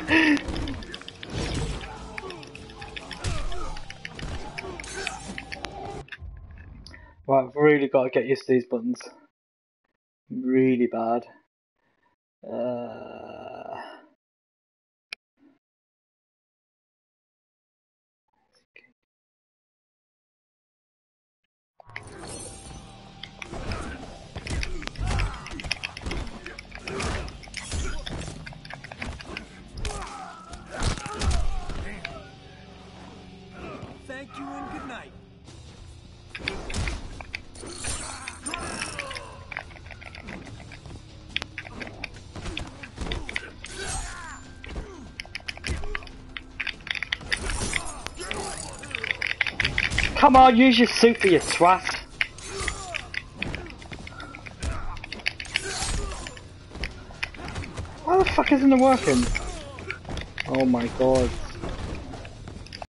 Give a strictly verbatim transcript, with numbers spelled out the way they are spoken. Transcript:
Right, I've really got to get used to these buttons. Really bad. Uh... Thank you and good night. Come on, use your super, you twat! Why the fuck isn't it working? Oh my god.